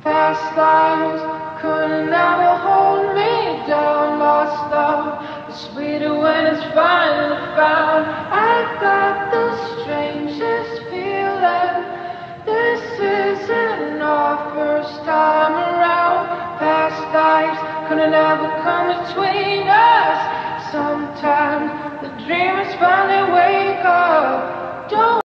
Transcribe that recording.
Past lives couldn't ever hold me down. Lost love is sweeter when it's finally found. I got the strangest feeling. This isn't our first time around. Past lives couldn't ever come between us. Sometimes the dreamers finally wake up. Don't